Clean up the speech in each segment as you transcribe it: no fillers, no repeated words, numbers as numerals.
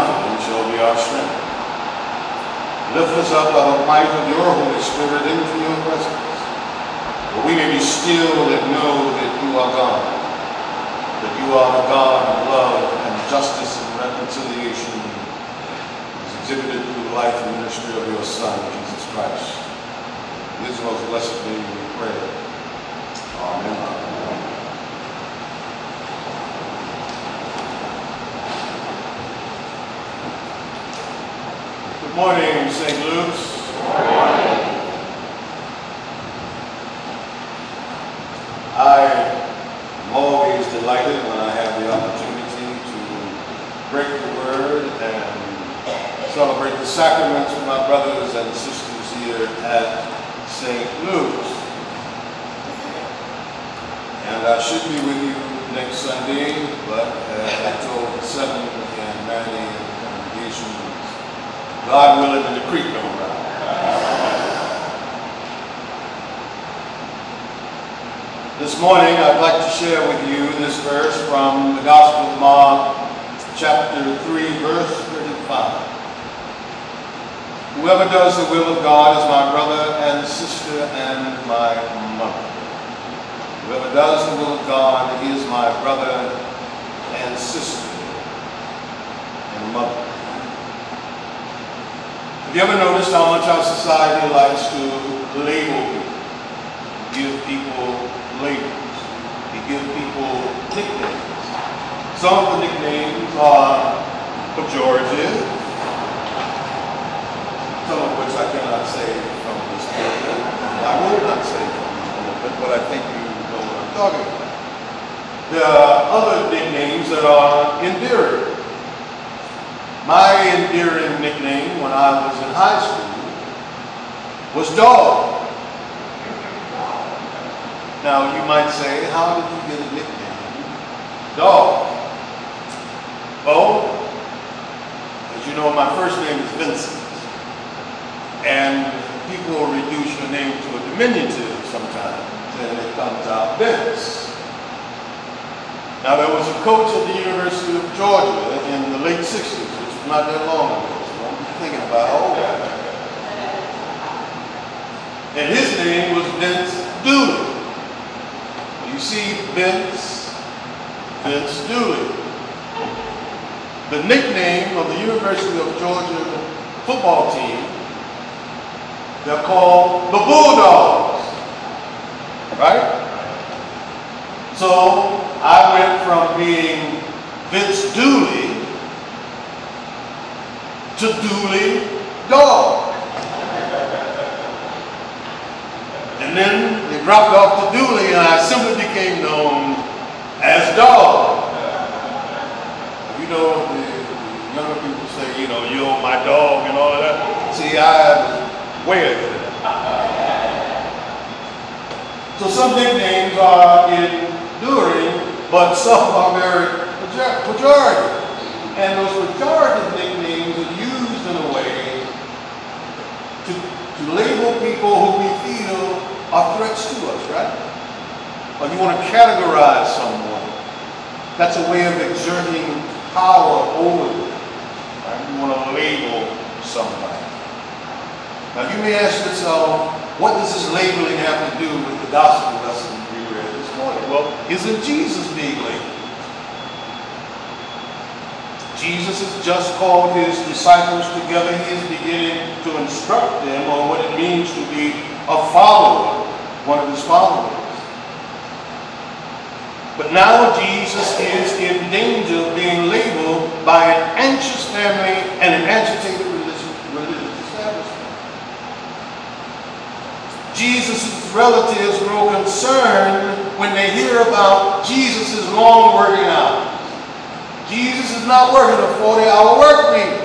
confidence shall be our strength. Lift us up by the might of your Holy Spirit into your presence, that we may be still and know that you are God, that you are the God of love and justice and reconciliation, as exhibited through the life and ministry of your Son, Jesus Christ. In his most blessed name we pray. Amen. Good morning, St. Luke's. Good morning. I am always delighted when I have the opportunity to break the word and celebrate the sacraments with my brothers and sisters here at St. Luke's. And I should be with you next Sunday, but as I told the 7 and 9 a.m. congregation, God willing, and the creek don't rise. This morning, I'd like to share with you this verse from the Gospel of Mark, chapter 3, verse 35. Whoever does the will of God is my brother and sister and my mother. Whoever does the will of God is my brother and sister and mother. Have you ever noticed how much our society likes to label people? Give people labels. They give people nicknames. Some of the nicknames are pejorative, some of which I cannot say from this pulpit. I will not say from this pulpit, but I think you know what I'm talking about. There are other nicknames that are endearing. My endearing nickname when I was in high school was Dog. Now you might say, how did you get a nickname, Dog? Well, as you know, my first name is Vincent. And people reduce your name to a diminutive sometimes, and it comes out Vince. Now there was a coach at the University of Georgia in the late 60s, not that long ago, so don't be thinking about all that. And his name was Vince Dooley. You see Vince Dooley. The nickname of the University of Georgia football team, they're called the Bulldogs, right? So I went from being Vince Dooley to Dooley Dog. And then they dropped off to Dooley and I simply became known as Dog. You know, the younger people say, you know, you're my dog and all of that. See, I was way ahead of that. So some nicknames are enduring, but some are very pejorative. And those pejorative nicknames are used in a way to label people who we feel are threats to us, right? Or you want to categorize someone. That's a way of exerting power over them, right? You want to label somebody. Now you may ask yourself, what does this labeling have to do with the gospel lesson we read this morning? Well, isn't Jesus being labeled? Jesus has just called his disciples together. He is beginning to instruct them on what it means to be a follower, one of his followers. But now Jesus is in danger of being labeled by an anxious family and an agitated religious establishment. Jesus' relatives grow concerned when they hear about Jesus' long working hours. Jesus is not working a 40-hour work week.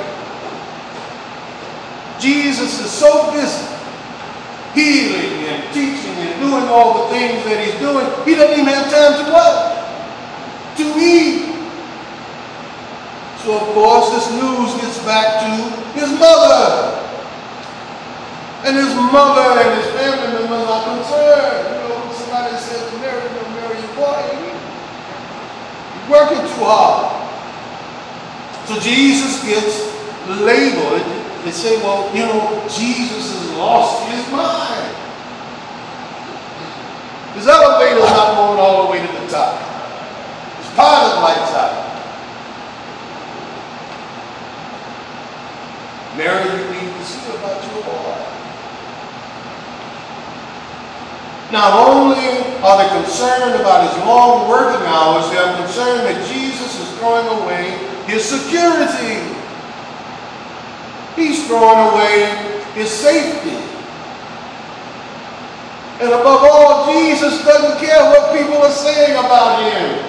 Jesus is so busy healing and teaching and doing all the things that he's doing, he doesn't even have time to what? To eat. So of course this news gets back to his mother. And his mother and his family members are concerned. You know, somebody said to Mary, you know, Mary, you're working too hard. So Jesus gets labeled. They say, well, you know, Jesus has lost his mind. His elevator's not going all the way to the top. His pilot light's out. Mary, you need to see about your boy. Not only are they concerned about his long working hours, they are concerned that Jesus is throwing away his security. He's throwing away his safety. And above all, Jesus doesn't care what people are saying about him.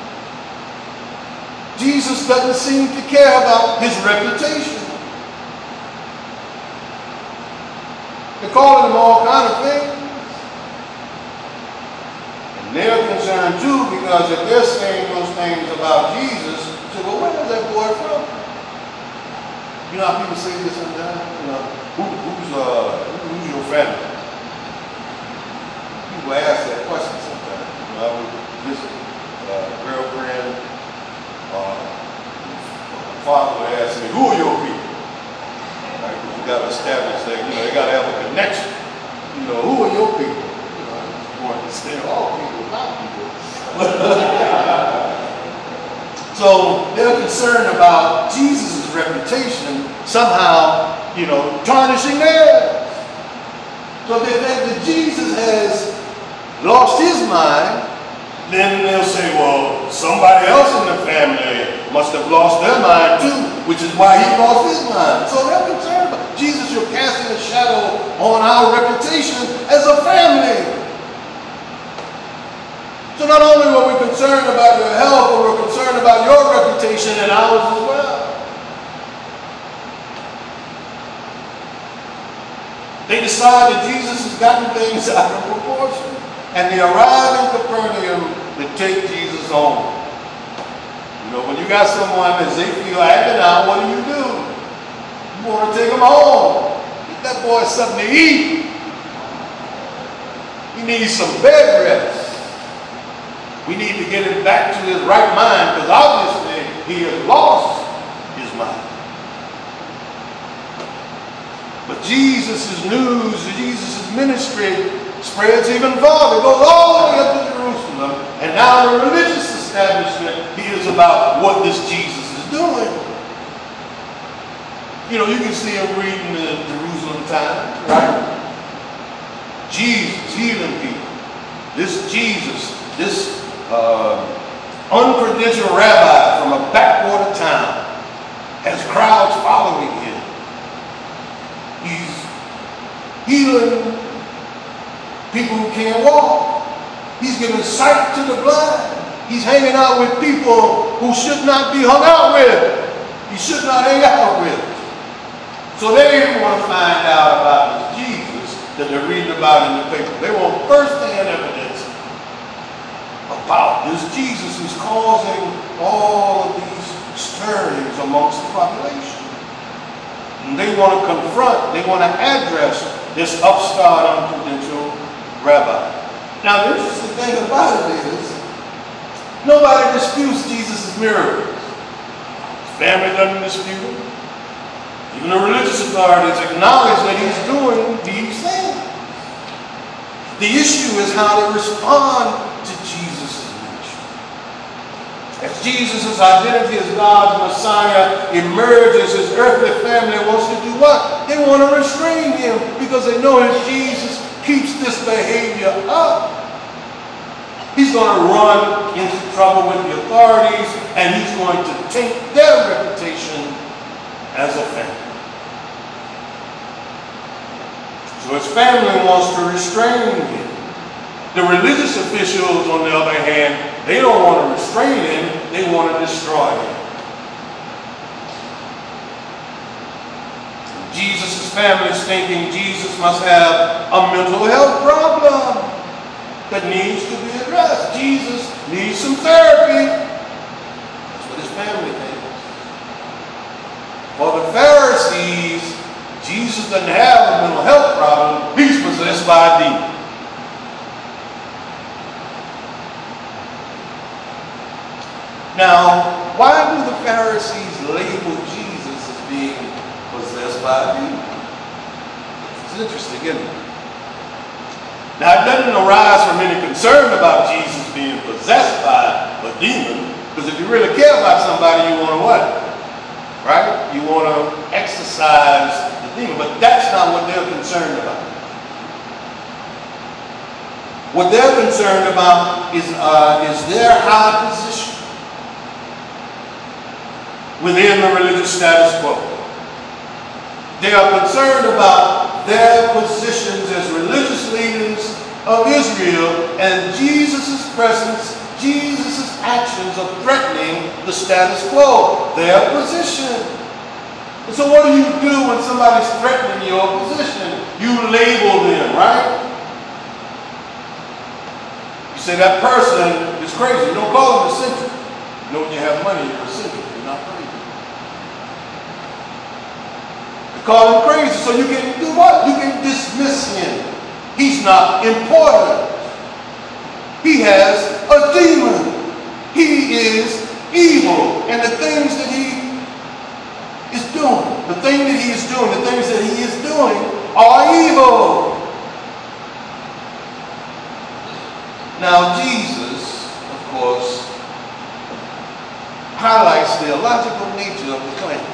Jesus doesn't seem to care about his reputation. They're calling him all kind of things. And they're concerned too, because if they're saying those things about Jesus, so well, where is that boy from? You know how people say this sometimes? You know, who's your family? People ask that question sometimes. You know, I would visit a girlfriend, father would ask me, who are your people? Right? We got to establish that, you know, they got to have a connection. You know, who are your people? You know, I want to say all people, not people. So they're concerned about Jesus' reputation somehow, you know, tarnishing theirs. So if they think that Jesus has lost his mind, then they'll say, well, somebody else in the family must have lost their mind too, which is why he lost his mind. So they're concerned about Jesus, you're casting a shadow on our reputation as a family. So not only were we concerned about your health, but we're concerned about your reputation and ours as well. They decide that Jesus has gotten things out of proportion. And they arrive in Capernaum to take Jesus home. You know, when you got someone that they feel acting out, what do? You want to take him home. Get that boy something to eat. He needs some bed rest. We need to get him back to his right mind, because obviously he has lost his mind. But Jesus' news, Jesus' ministry spreads even farther. It goes all the way up to Jerusalem. And now the religious establishment hears about what this Jesus is doing. You know, you can see him reading the Jerusalem Times, right? Jesus healing people. This Jesus, this uncredentialed rabbi from a backwater town, has crowds following him. He's healing people who can't walk. He's giving sight to the blind. He's hanging out with people who should not be hung out with. He should not hang out with. So they want to find out about this Jesus that they're reading about in the paper. They want first-hand evidence about this Jesus who's causing all of these stirrings amongst the population. And they want to confront, they want to address this upstart, uncredentialed rabbi. Now, the interesting thing about it is, nobody disputes Jesus' miracles. His family doesn't dispute it. Even the religious authorities acknowledge that he's doing these things. The issue is how to respond to Jesus' ministry. As Jesus' identity as God's Messiah emerges, his earthly family wants to do what? They want to restrain him, because they know if Jesus keeps this behavior up, he's going to run into trouble with the authorities, and he's going to taint their reputation as a family. So his family wants to restrain him. The religious officials, on the other hand, they don't want to restrain him, they want to destroy him. Jesus' family is thinking Jesus must have a mental health problem that needs to be addressed. Jesus needs some therapy. That's what his family thinks. For the Pharisees, Jesus doesn't have a mental health problem. He's possessed by a demon. Now, why do the Pharisees label Jesus as being possessed by a demon. It's interesting, isn't it? Now, it doesn't arise from any concern about Jesus being possessed by a demon, because if you really care about somebody, you want to what? Right? You want to exorcise the demon, but that's not what they're concerned about. What they're concerned about is their high position within the religious status quo. They are concerned about their positions as religious leaders of Israel, and Jesus' presence, Jesus' actions are threatening the status quo, their position. And so what do you do when somebody's threatening your position? You label them, right? You say that person is crazy. You don't call them eccentric. You know, when you have money, you're eccentric. You're not crazy. Call him crazy, so you can do what? You can dismiss him. He's not important. He has a demon. He is evil. And the things that he is doing, the things that he is doing are evil. Now Jesus, of course, highlights the illogical nature of the claim.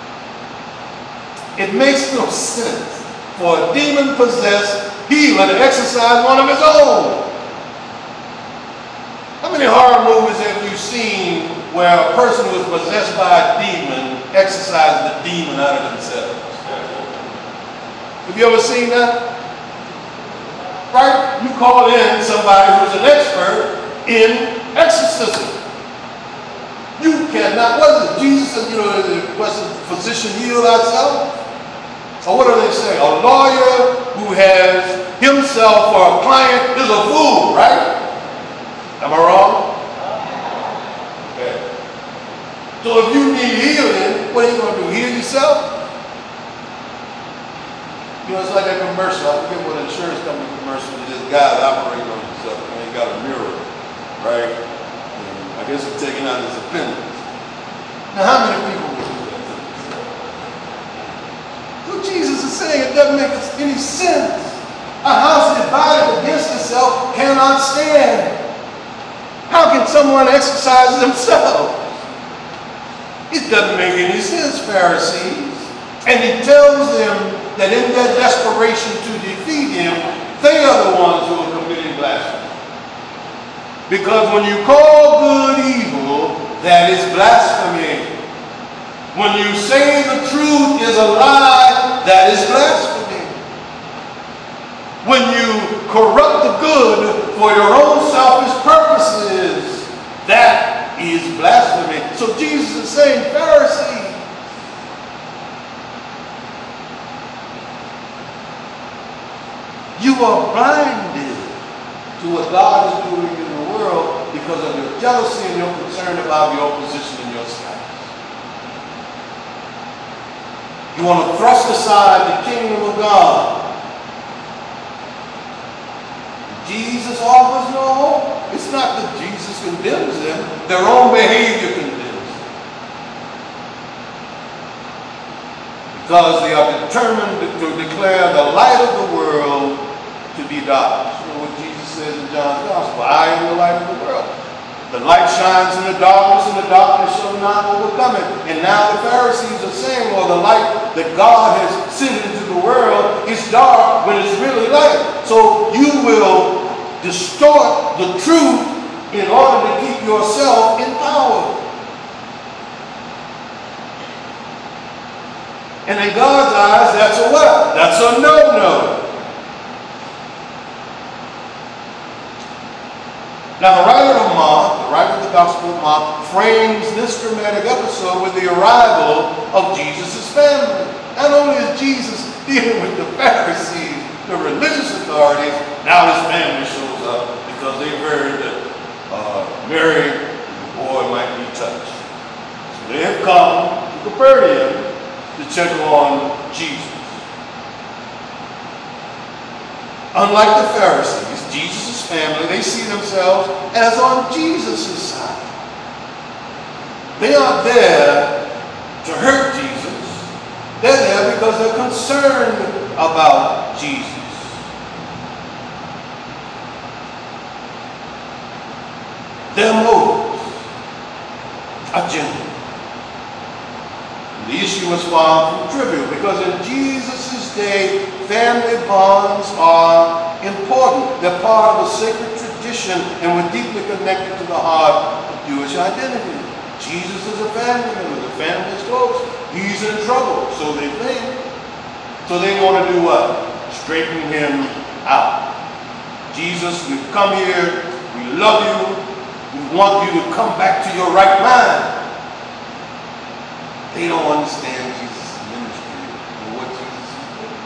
It makes no sense for a demon-possessed healer to exorcise one of his own. How many horror movies have you seen where a person who is possessed by a demon exorcises the demon out of themselves? Have you ever seen that? Right? You call in somebody who's an expert in exorcism. You cannot, what is it? Jesus said, was the physician heal thyself? Or what do they say? A lawyer who has himself for a client is a fool, right? Am I wrong? Okay. So if you need healing, what are you going to do? Heal yourself? It's like that commercial. I forget what insurance company commercial is. This guy operating on himself. He got a mirror, right? And I guess he's taking out his appendix. Now, how many people would do that? What Jesus is saying, it doesn't make any sense. A house divided against itself cannot stand. How can someone exercise themselves? It doesn't make any sense, Pharisees. And he tells them that in their desperation to defeat him, they are the ones who are committing blasphemy. Because when you call good evil, that is blasphemy. When you say the truth is a lie, that is blasphemy. When you corrupt the good for your own selfish purposes, that is blasphemy. So Jesus is saying, Pharisees, you are blinded to what God is doing in the world because of your jealousy and your concern about your position and your status. You want to thrust aside the kingdom of God. Jesus offers no hope. It's not that Jesus condemns them. Their own behavior condemns them. Because they are determined to declare the light of the world to be darkness. You know what Jesus says in John's Gospel? I am the light of the world. The light shines in the darkness, and the darkness shall not overcome it. And now the Pharisees are saying, well, the light that God has sent into the world is dark when it's really light. So you will distort the truth in order to keep yourself in power. And in God's eyes, that's a what? That's a no-no. Now, the writer of Mark, the writer of the Gospel of Mark, frames this dramatic episode with the arrival of Jesus' family. Not only is Jesus dealing with the Pharisees, the religious authorities, now his family shows up because they heard that Mary and the boy might be touched. So they have come to Capernaum to check on Jesus. Unlike the Pharisees, Jesus' family, they see themselves as on Jesus' side. They aren't there to hurt Jesus. They're there because they're concerned about Jesus. Their motives are genuine. The issue is far from trivial because in Jesus' day, family bonds are important. They're part of a sacred tradition and were deeply connected to the heart of Jewish identity. Jesus is a family member. The family is close. He's in trouble, so they think. So they want to do what? Straighten him out. Jesus, we've come here. We love you. We want you to come back to your right mind. They don't understand Jesus' ministry or what Jesus is doing.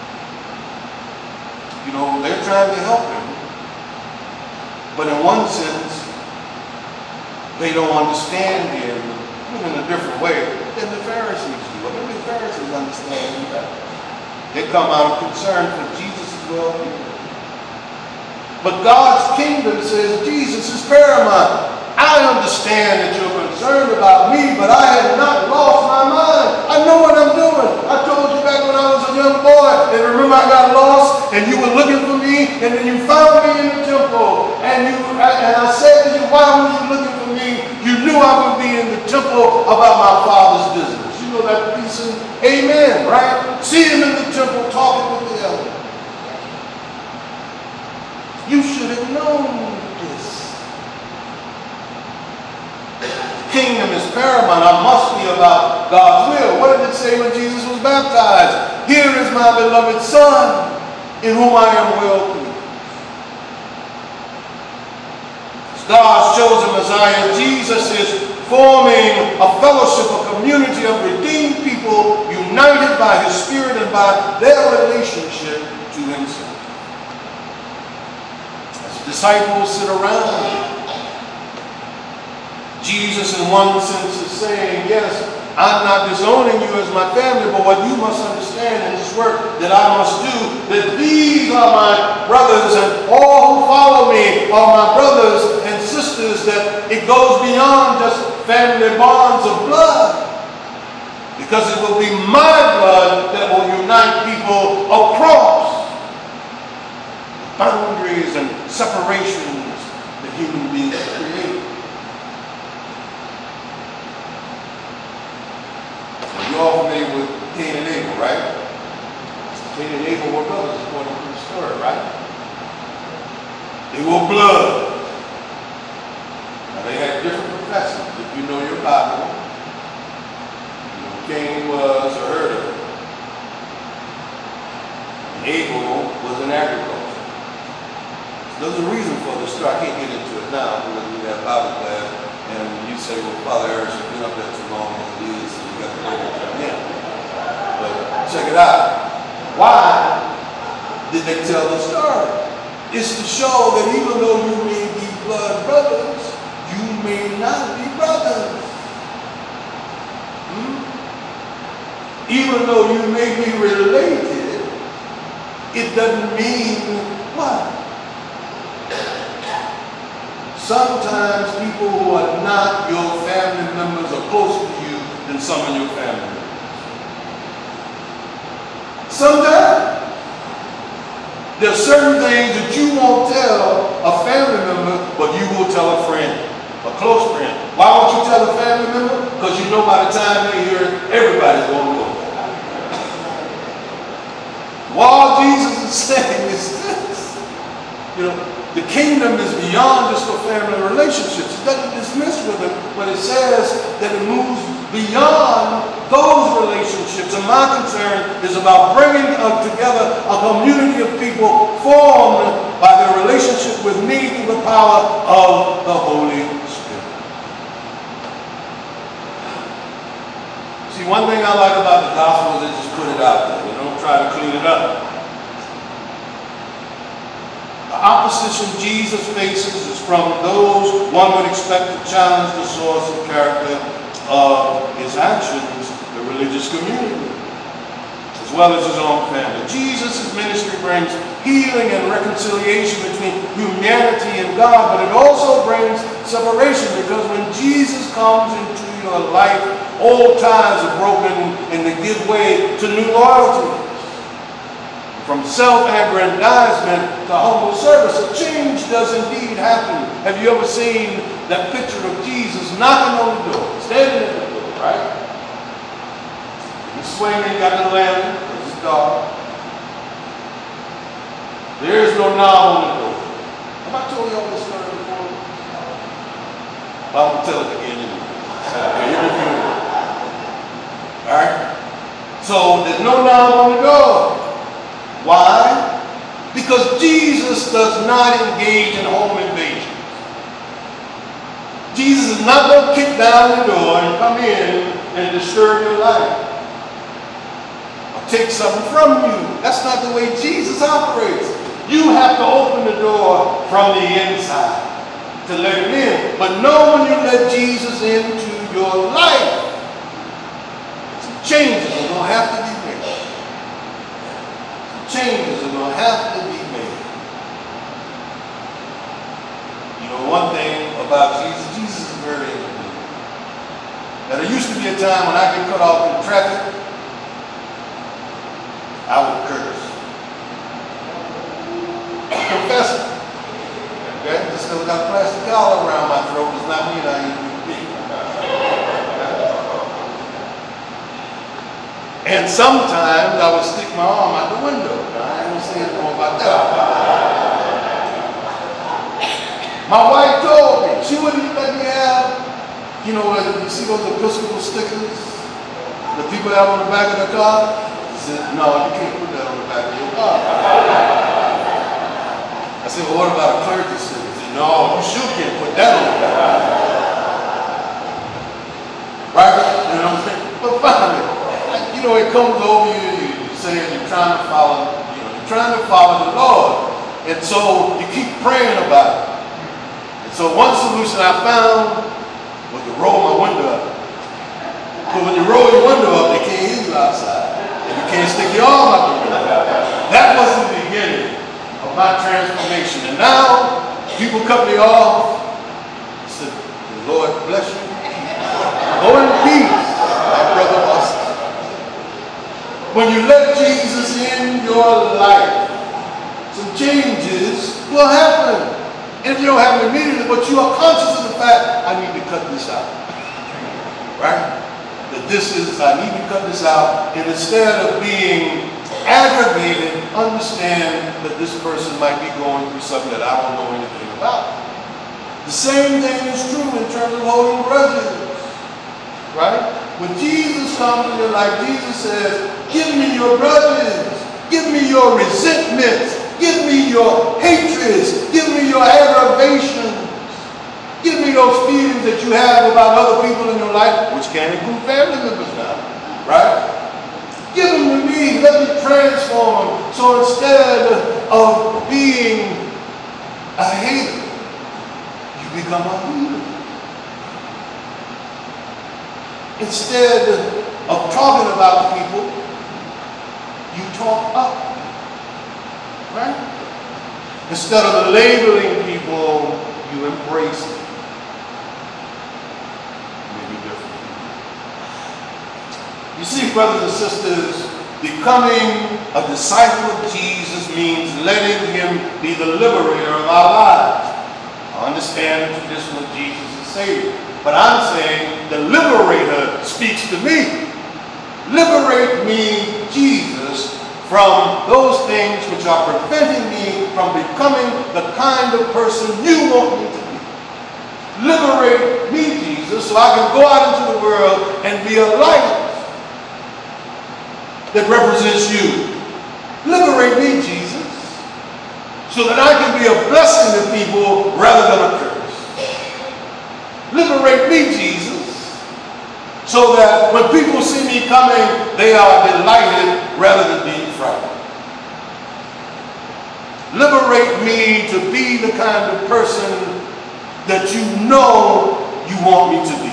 You know, they're trying to help him. But in one sense, they don't understand him in a different way than the Pharisees do. What do the Pharisees understand that? They come out of concern for Jesus' well-being. But God's kingdom says Jesus is paramount. I understand that you're concerned about me, but I have not lost my mind. I know what I'm doing. I told you back when I was a young boy, and remember I got lost, and you were looking for me, and then you found me in the temple, and I said to you, why were you looking for me? You knew I would be in the temple about my Father's business. You know that piece in Amen, right? See him in the temple talking with the elders. You should have known this. Kingdom is paramount. I must be about God's will. What did it say when Jesus was baptized? Here is my beloved Son, in whom I am well pleased. As God's chosen Messiah, Jesus is forming a fellowship, a community of redeemed people united by his Spirit and by their relationship to himself. As disciples sit around, Jesus in one sense is saying, yes, I'm not disowning you as my family, but what you must understand in this work that I must do, that these are my brothers, and all who follow me are my brothers and sisters, that it goes beyond just family bonds of blood. Because it will be my blood that will unite people across boundaries and separations that human beings create. You're all familiar with Cain and Abel, right? Cain and Abel were brothers according to the story, right? They were blood. Now they had different professions. If you know your Bible, you know Cain was a herder. And Abel was an agriculture. So there's a reason for this story. I can't get into it now because we have Bible class, and you say, well, Father Harris, you've been up there too long as it is. But check it out. Why did they tell the story? It's to show that even though you may be blood brothers, you may not be brothers. Even though you may be related, it doesn't mean what? Sometimes people who are not your family members are closer to you than some of your family members. Sometimes there are certain things that you won't tell a family member, but you will tell a friend, a close friend. Why won't you tell a family member? Because you know by the time they hear it, everybody's going to go. What all Jesus is saying is this. You know, the kingdom is beyond just for family relationships. It doesn't dismiss with it, but it says that it moves beyond those relationships. And my concern is about bringing together a community of people formed by their relationship with me through the power of the Holy Spirit. See, one thing I like about the gospel is they just put it out there. They don't try to clean it up. The opposition Jesus faces is from those one would expect to challenge the source and character of his actions, the religious community, as well as his own family. Jesus' ministry brings healing and reconciliation between humanity and God, but it also brings separation, because when Jesus comes into your life, old ties are broken and to give way to new loyalties. From self-aggrandizement to humble service, a change does indeed happen. Have you ever seen that picture of Jesus knocking on the door, standing at the door, right? He's swinging, got the lantern, because it's dark. There is no knob on the door. Have I told you all this story before? Well, I'm going to tell it again anyway. All right? So there's no knob on the door. Why? Because Jesus does not engage in home invasion. Jesus is not going to kick down the door and come in and disturb your life or take something from you. That's not the way Jesus operates. You have to open the door from the inside to let him in. But know when you let Jesus into your life, some changes are going to have to be made. Changes are going to have to be made. You know, one thing about Jesus, Jesus is very independent. Now, there used to be a time when I get cut off in traffic, I would curse. I confess it. Okay? Just because I got a plastic collar around my throat does not mean I ain't going to be. And sometimes I would stick my arm out the window. Now, I ain't going to say anything about that. My wife told me, she wouldn't let me have, you know, you see those Episcopal stickers the people have on the back of their car? She said, no, you can't put that on the back of your car. I said, well, what about a clergy sticker? She said, no, you sure can't put that on the back. Right? You know what I'm saying? But finally, you know, it comes over you, you're saying you're trying to follow, you know, you're trying to follow the Lord. And so you keep praying about it. And so one solution I found was to roll my window up. But when you roll your window up, they can't hear you outside. And you can't stick your arm out the window. That was the beginning of my transformation. And now, people cut me off. I said, the Lord bless you. Go in peace, my brother Austin. When you let Jesus in your life, some changes will happen. And if you don't have it immediately, but you are conscious of the fact, I need to cut this out. Right? That this is, I need to cut this out. And instead of being aggravated, understand that this person might be going through something that I don't know anything about. The same thing is true in terms of holding grudges. Right? When Jesus comes in your life, Jesus says, give me your grudges, give me your resentments, give me your hatreds, give me your aggravations, give me those feelings that you have about other people in your life, which can include family members now, right? Give them to me, let me transform them. So instead of being a hater, you become a leader. Instead of talking about people, you talk up. Right? Instead of labeling people, you embrace them. Maybe different. You see, brothers and sisters, becoming a disciple of Jesus means letting him be the liberator of our lives. I understand the tradition of Jesus as Savior. But I'm saying the liberator speaks to me. Liberate me, Jesus, from those things which are preventing me from becoming the kind of person you want me to be. Liberate me, Jesus, so I can go out into the world and be a light that represents you. Liberate me, Jesus, so that I can be a blessing to people rather than a curse. Liberate me, Jesus, so that when people see me coming, they are delighted rather than being frightened. Liberate me to be the kind of person that you know you want me to be.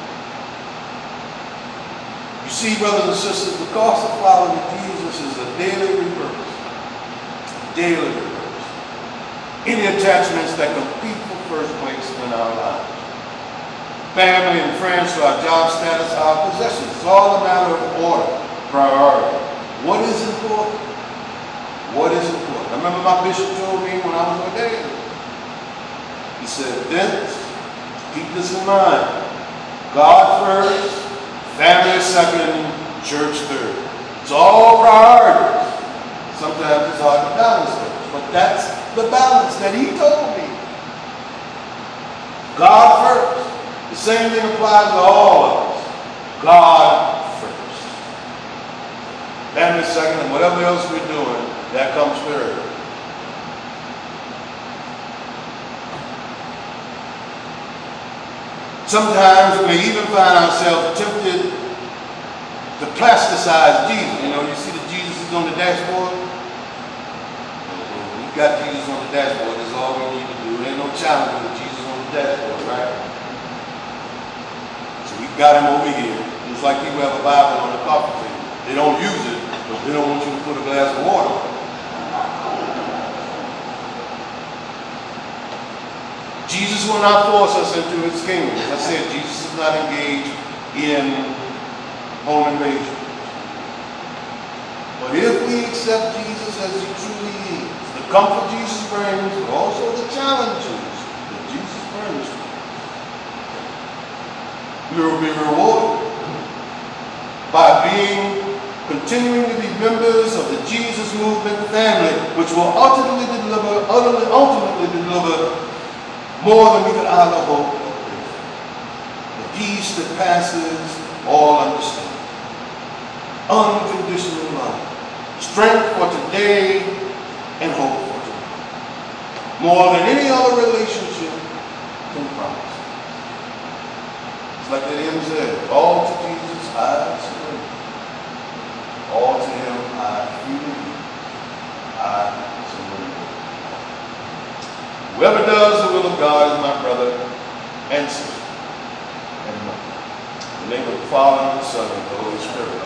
You see, brothers and sisters, the cost of following Jesus is a daily rebirth. Daily rebirth. Any attachments that compete for first place in our lives. family and friends, to our job status, our possessions. It's all a matter of order, priority. What is important? What is important? I remember my bishop told me when I was ordained. He said, Vince, keep this in mind. God first, family second, church third. It's all priorities. Sometimes it's hard to balance those, but that's the balance that he told me. God first. The same thing applies to all of us. God first. Family second, and whatever else we're doing, that comes third. Sometimes we may even find ourselves tempted to plasticize Jesus. You know, you see that Jesus is on the dashboard. We got Jesus on the dashboard. That's all we need to do. There ain't no challenge with Jesus on the dashboard, right? So we got him over here. It's like people have a Bible on the coffee table. They don't use it, but they don't want you to put a glass of water on it. Jesus will not force us into his kingdom. As I said, Jesus is not engaged in home invasion. But if we accept Jesus as he truly is, the comfort Jesus brings, but also the challenges that Jesus brings, we will be rewarded by continuing to be members of the Jesus movement family, which will ultimately deliver more than we could ever hope. The peace that passes all understanding. Unconditional love. Strength for today and hope for tomorrow. More than any other relationship can promise. It's like that hymn said, all to Jesus I surrender. All to him I freely give. I surrender. Whoever does the will of God is my brother and sister and mother. In the name of the Father, and the Son, and the Holy Spirit.